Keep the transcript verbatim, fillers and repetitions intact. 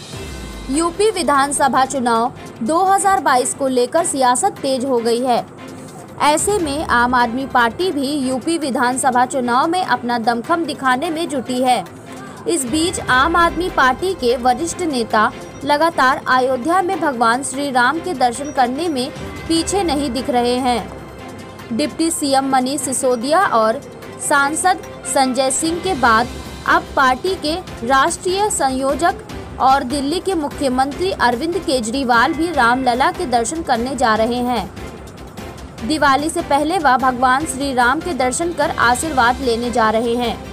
UP विधानसभा चुनाव दो हज़ार बाईस को लेकर सियासत तेज हो गई है। ऐसे में आम आदमी पार्टी भी यूपी विधानसभा चुनाव में अपना दमखम दिखाने में जुटी है। इस बीच आम आदमी पार्टी के वरिष्ठ नेता लगातार अयोध्या में भगवान श्री राम के दर्शन करने में पीछे नहीं दिख रहे हैं। डिप्टी सीएम मनीष सिसोदिया और सांसद संजय सिंह के बाद अब पार्टी के राष्ट्रीय संयोजक और दिल्ली के मुख्यमंत्री अरविंद केजरीवाल भी रामलला के दर्शन करने जा रहे हैं। दिवाली से पहले वह भगवान श्री राम के दर्शन कर आशीर्वाद लेने जा रहे हैं।